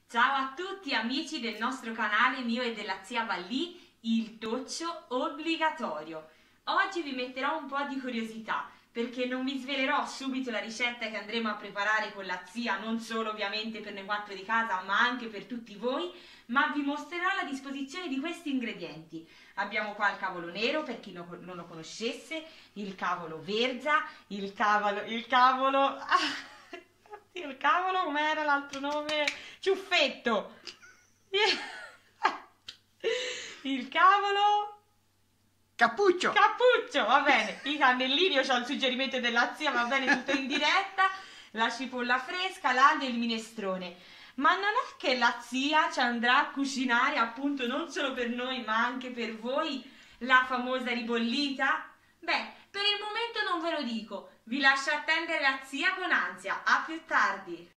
Ciao a tutti amici del nostro canale mio e della zia Vallì, il toccio obbligatorio. Oggi vi metterò un po' di curiosità perché non vi svelerò subito la ricetta che andremo a preparare con la zia, non solo ovviamente per noi quattro di casa ma anche per tutti voi, ma vi mostrerò la disposizione di questi ingredienti. Abbiamo qua il cavolo nero per chi non lo conoscesse, il cavolo verza, il cavolo il cavolo, com'era l'altro nome? Ciuffetto. Il cavolo Cappuccio! cappuccio, va bene. I cannellini, io ho il suggerimento della zia, va bene, tutto in diretta. La cipolla fresca, l'aglio e il minestrone. Ma non è che la zia ci andrà a cucinare appunto non solo per noi ma anche per voi la famosa ribollita? Beh, per il momento non ve lo dico, vi lascio attendere la zia con ansia. A più tardi.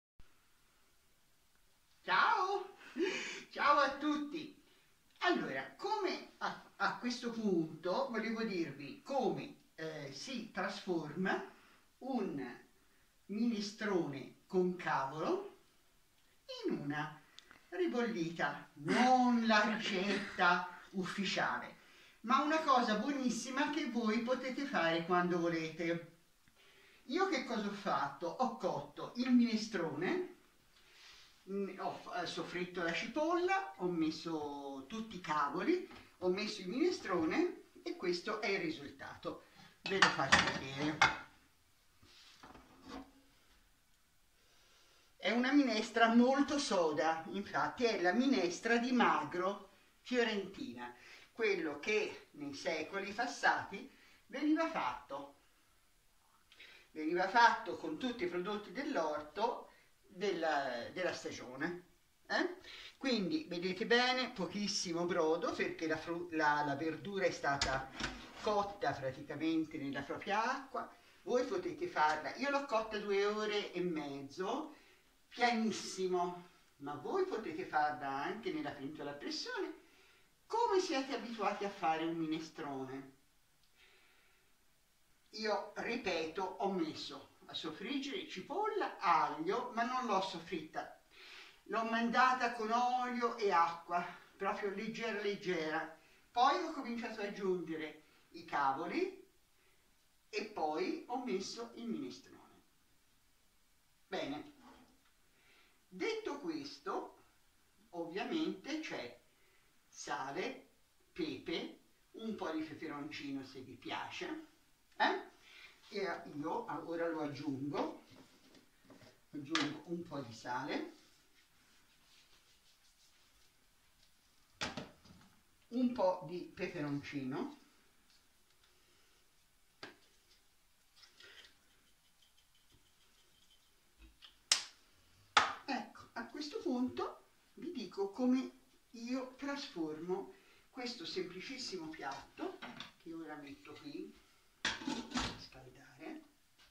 Ciao! Ciao a tutti! Allora, come a questo punto volevo dirvi come si trasforma un minestrone con cavolo in una ribollita, non la ricetta ufficiale, ma una cosa buonissima che voi potete fare quando volete. Io che cosa ho fatto? Ho cotto il minestrone, ho soffritto la cipolla, ho messo tutti i cavoli, ho messo il minestrone e questo è il risultato. Ve lo faccio vedere. È una minestra molto soda, infatti è la minestra di magro fiorentina, quello che nei secoli passati veniva fatto con tutti i prodotti dell'orto della stagione. Quindi vedete bene, pochissimo brodo perché la verdura è stata cotta praticamente nella propria acqua. Voi potete farla, io l'ho cotta 2 ore e mezzo, pianissimo, ma voi potete farla anche nella pentola a pressione come siete abituati a fare un minestrone. Io ripeto, ho messo a soffriggere cipolla, aglio, ma non l'ho soffritta, l'ho mandata con olio e acqua, proprio leggera leggera. Poi ho cominciato ad aggiungere i cavoli e poi ho messo il minestrone. Bene, detto questo, ovviamente c'è sale, pepe, un po' di peperoncino se vi piace, e io ora lo aggiungo un po' di sale, un po' di peperoncino, ecco, a questo punto vi dico come io trasformo questo semplicissimo piatto che ora metto qui a scaldare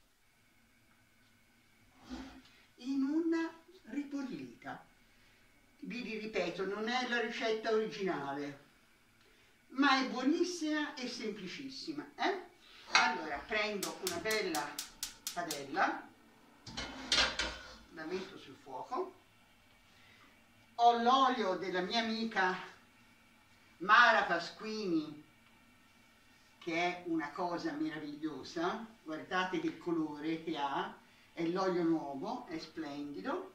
in una ribollita. Vi ripeto, non è la ricetta originale, ma è buonissima e semplicissima. Allora prendo una bella padella, la metto sul fuoco, ho l'olio della mia amica Mara Pasquini, che è una cosa meravigliosa, guardate che colore che ha, è l'olio nuovo, è splendido.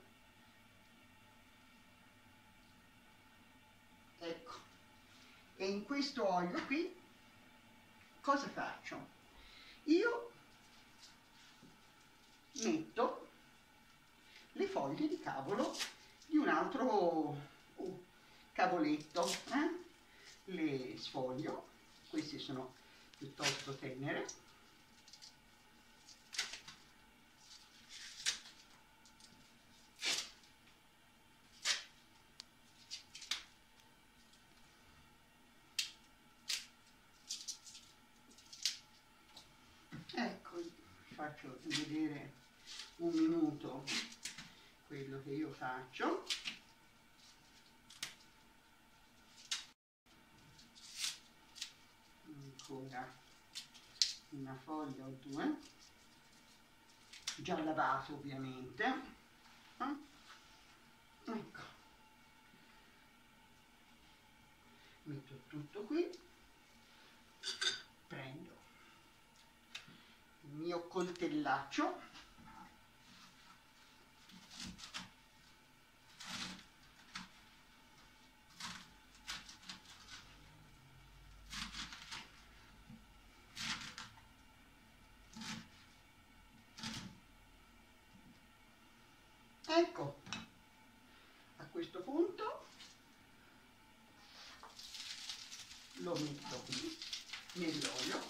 Ecco, e in questo olio qui cosa faccio? Io metto le foglie di cavolo di un altro cavoletto, le sfoglio, queste sono piuttosto tenere, ecco, faccio vedere un minuto quello che io faccio. Ancora una foglia o due, già lavato ovviamente. Ecco, metto tutto qui, prendo il mio coltellaccio, ecco, a questo punto lo metto qui nell'olio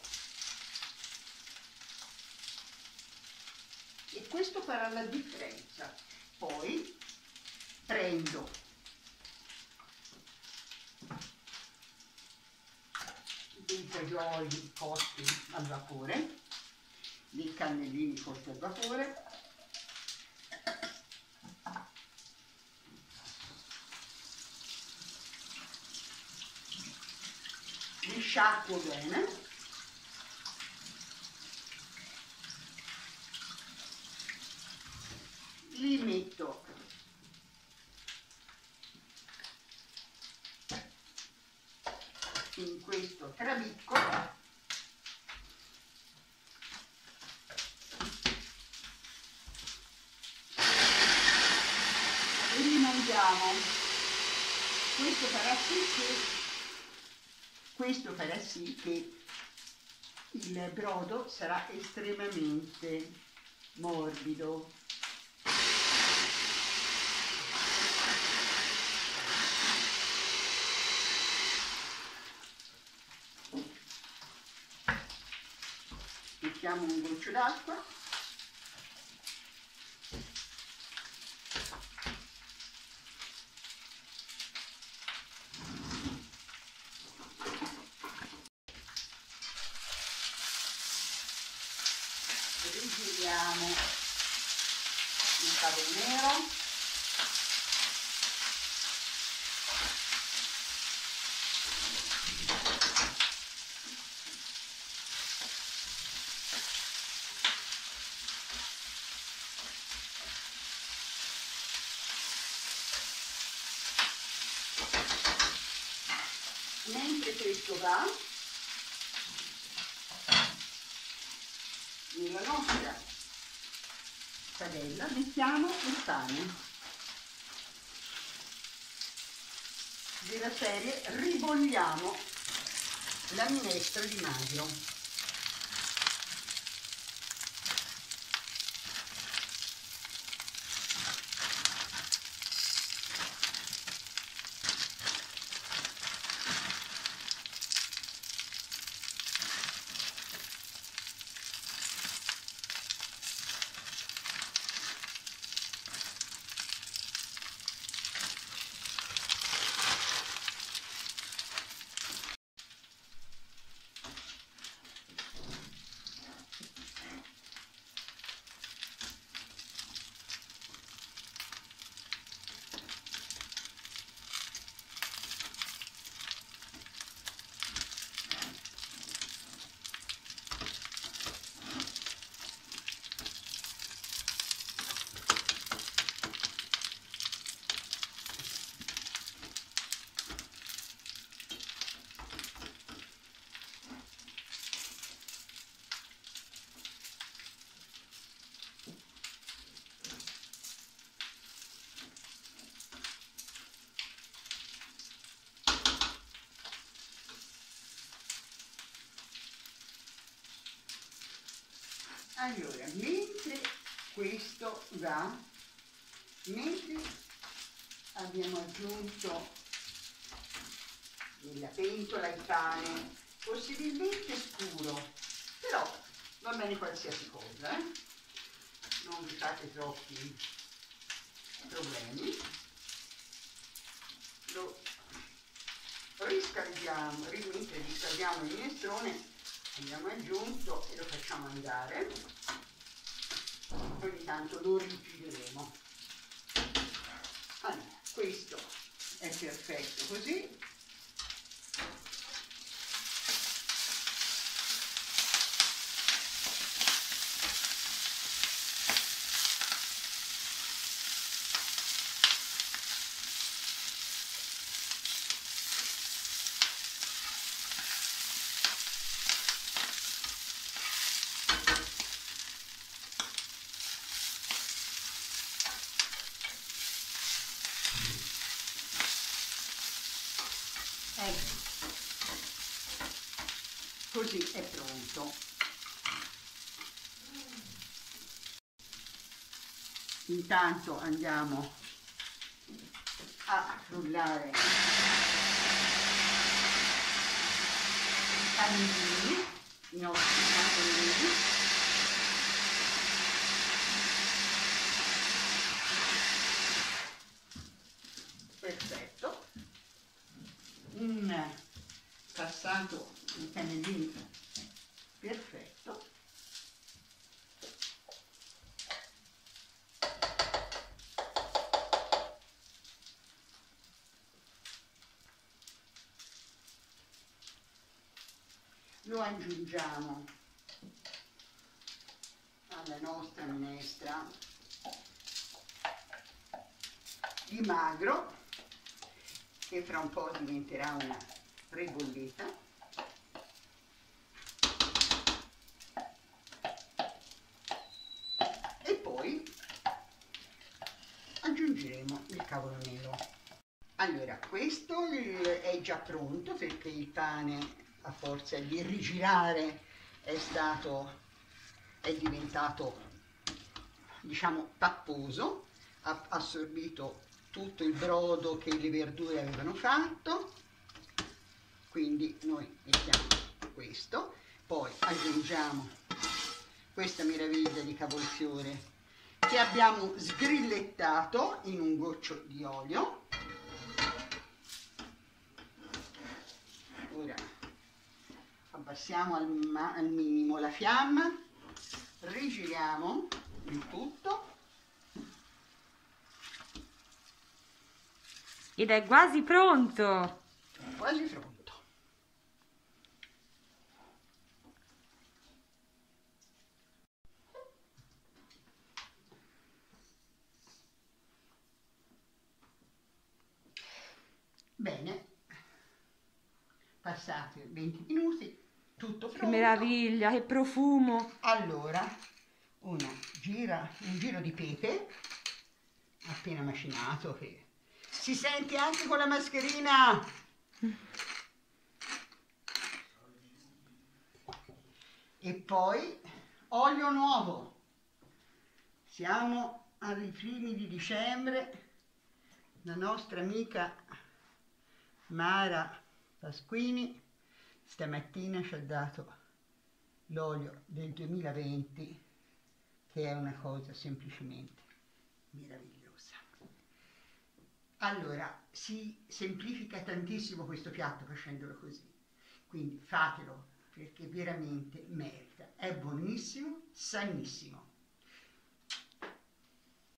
e questo farà la differenza. Poi prendo dei fagioli cotti al vapore, dei cannellini cotti al vapore, li sciacquo bene, li metto in questo trabicco e li mangiamo. Questo farà sì che il brodo sarà estremamente morbido. Mettiamo un goccio d'acqua, rigiriamo il favo nero, mentre questo va, nella nostra padella mettiamo il pane della serie, ribolliamo la minestra di magro. Allora, mentre questo va, mentre abbiamo aggiunto nella pentola il pane, possibilmente scuro, però va bene qualsiasi cosa, non vi fate troppi problemi, lo riscaldiamo, mentre riscaldiamo il minestrone abbiamo aggiunto e lo facciamo andare, ogni tanto lo richiuderemo. Allora, questo è perfetto così. Ecco, così è pronto. Intanto andiamo a frullare i cannellini, i nostri cannellini. Perfetto. Un passato di cannellini perfetto. Lo aggiungiamo alla nostra minestra di magro, che fra un po' diventerà una ribollita. E poi aggiungeremo il cavolo nero. Allora, questo è già pronto perché il pane, a forza di rigirare, è diventato, diciamo, papposo, ha assorbito tutto il brodo che le verdure avevano fatto. Quindi noi mettiamo questo, poi aggiungiamo questa meraviglia di cavolfiore che abbiamo sgrillettato in un goccio di olio. Ora abbassiamo al minimo la fiamma, rigiriamo il tutto. Ed è quasi pronto! È quasi pronto. Bene, passati 20 minuti, tutto pronto. Che meraviglia, che profumo! Allora, un giro di pepe appena macinato, che si sente anche con la mascherina. E poi olio nuovo. Siamo ai primi di dicembre. La nostra amica Mara Pasquini stamattina ci ha dato l'olio del 2020, che è una cosa semplicemente meravigliosa. Allora, si semplifica tantissimo questo piatto facendolo così, quindi fatelo perché veramente merita, è buonissimo, sanissimo.